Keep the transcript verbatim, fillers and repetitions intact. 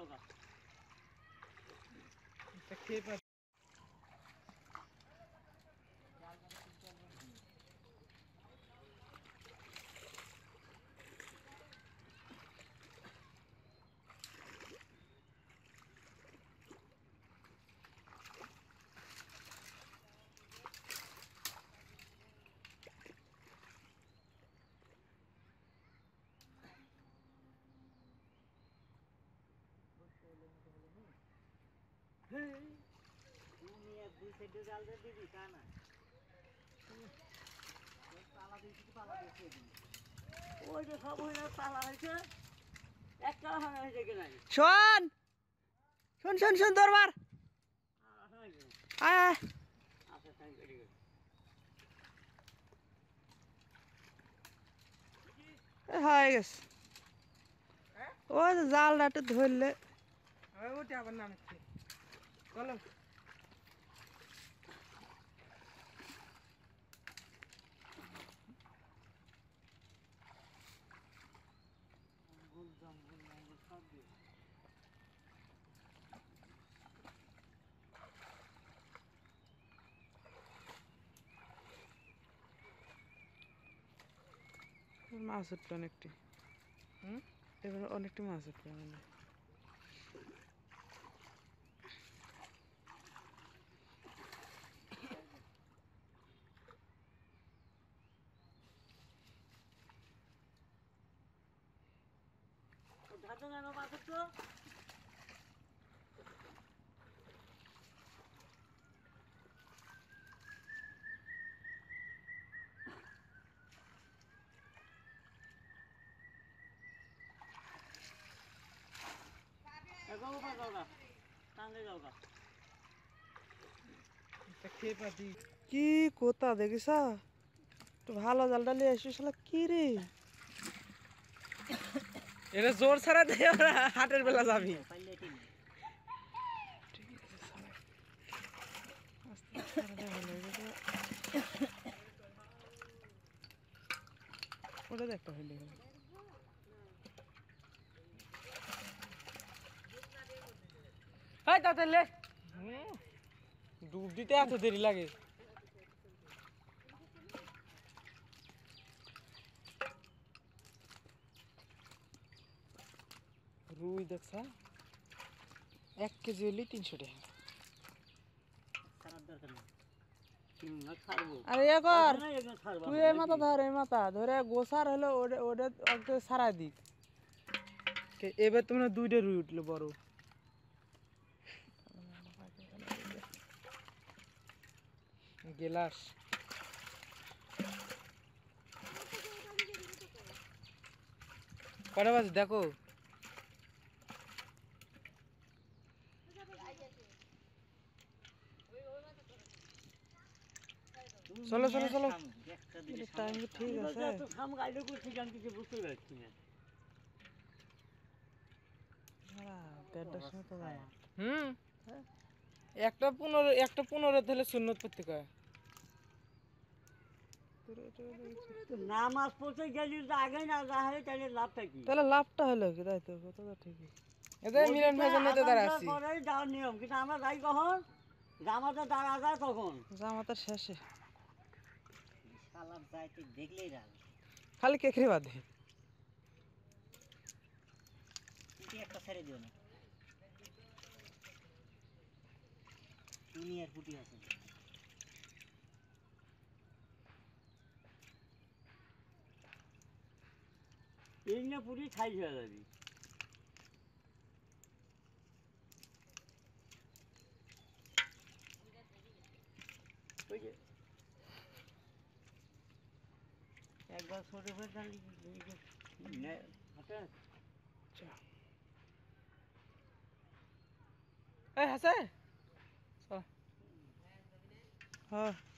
যাওগা এটা খেয়ে পা তুমি এক দুই সাইডে জাল দিয়ে দিবি তা না তালা দিয়ে তালা দিয়ে দিবি ওই যে সব হয়ে তালা হয়েছে একটা হয়েছে কিনা শোন শোন শোন শোন দরবার আয় আয় আচ্ছা থ্যাংক ইউ হয়ে গেছে ওই জালটা একটু ধরলে ওটা আবার নামছে চলো মাছ উঠলো অনেকটি হুম এবার অনেকটি মাছ উঠলো মানে ধাতো না বাবা তো এগো উপর যাওগা টাঙ্গে যাওগা এটা খেয়ে পাতি কি কোথা দেখিস একটু ভালো জালটা নিয়ে আসিস কি রে এটা জোর ছাড়া দেয় ওরা হাটের বেলা যাবি ওটা দেখতে হইলে তাতে লে ডুব দিতে এত দেরি লাগে রুই দেখছা এক কেজি হইলে তিনশো টাকা আরে এ কর তুই এই মাথা ধর এই মাথা ধরে গোসার হলো ওটা ওটা সারা দিক এবার তোমরা দুইটা রুই উঠলো বড় গেলাস কটা বাজে দেখো চলো চলো চলো টাইম ঠিক আছে হুম একটা পনেরো একটা পনেরো তাহলে সুন্নত পড়তে কয় নামাজ পড়তে গেলি আগে না যা হয় তাহলে লাভটা কি তাহলে লাভটা হলো কি তাই তো কথা তো ঠিকই এদের মিলন ভাই জন্য তো দাঁড়াচ্ছি পরেই যাওয়ার নিয়ম কিন্তু আমরা যাই কখন জামাতে দাঁড়া যায় তখন জামাতের শেষে শালার যাইতে দেখলেই রাগ খালি কেকড়ে বাঁধে একটা ছেড়ে দিও না দুনিয়ার পুটি আছে এই না পুরি খাই হয়ে যাবি একবার ছোট হয়ে তাহলে এই হাসে হ্যাঁ